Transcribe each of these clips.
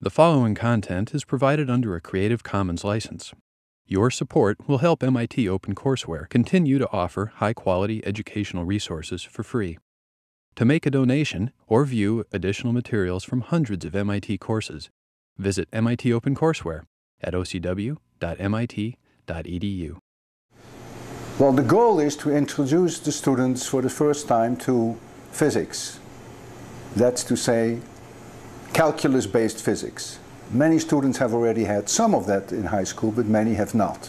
The following content is provided under a Creative Commons license. Your support will help MIT OpenCourseWare continue to offer high-quality educational resources for free. To make a donation or view additional materials from hundreds of MIT courses, visit MIT OpenCourseWare at ocw.mit.edu. Well, the goal is to introduce the students for the first time to physics. That's to say, calculus-based physics. Many students have already had some of that in high school, but many have not.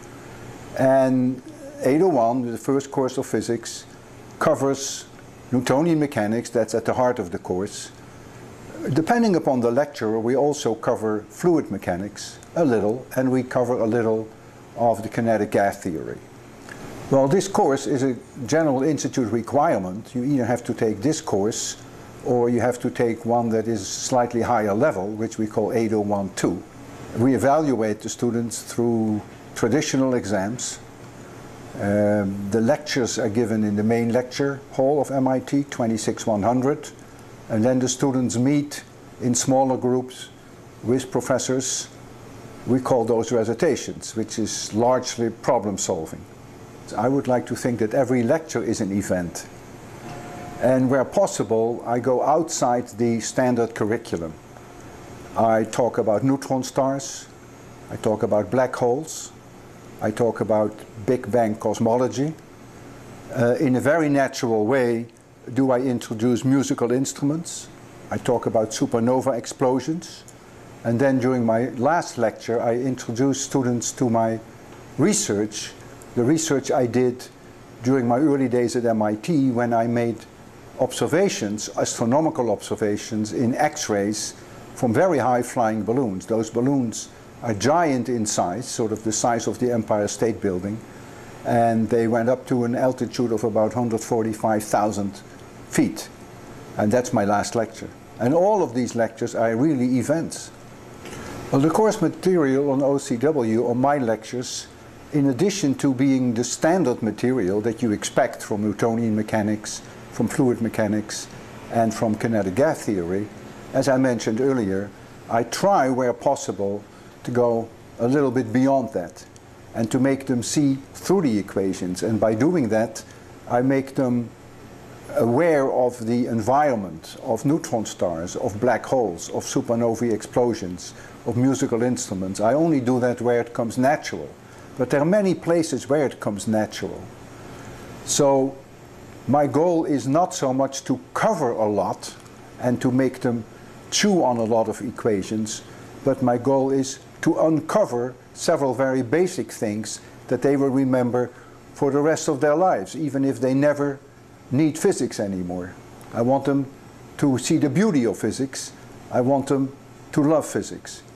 And 801, the first course of physics, covers Newtonian mechanics. That's at the heart of the course. Depending upon the lecturer, we also cover fluid mechanics a little, and we cover a little of the kinetic gas theory. Well, this course is a general institute requirement. You either have to take this course or you have to take one that is slightly higher level, which we call 801-2. We evaluate the students through traditional exams. The lectures are given in the main lecture hall of MIT, 26100, and then the students meet in smaller groups with professors. We call those recitations, which is largely problem solving. I would like to think that every lecture is an event. And where possible, I go outside the standard curriculum. I talk about neutron stars, I talk about black holes, I talk about Big Bang cosmology. In a very natural way, do I introduce musical instruments. I talk about supernova explosions. And then during my last lecture, I introduce students to my research, the research I did during my early days at MIT when I made observations, astronomical observations in X-rays from very high flying balloons. Those balloons are giant in size, sort of the size of the Empire State Building, and they went up to an altitude of about 145,000 feet. And that's my last lecture. And all of these lectures are really events. Well, the course material on OCW, or my lectures, in addition to being the standard material that you expect from Newtonian mechanics, from fluid mechanics, and from kinetic gas theory, as I mentioned earlier, I try where possible to go a little bit beyond that and to make them see through the equations. And by doing that, I make them aware of the environment of neutron stars, of black holes, of supernovae explosions, of musical instruments. I only do that where it comes natural. But there are many places where it comes natural. So my goal is not so much to cover a lot and to make them chew on a lot of equations, but my goal is to uncover several very basic things that they will remember for the rest of their lives, even if they never need physics anymore. I want them to see the beauty of physics. I want them to love physics.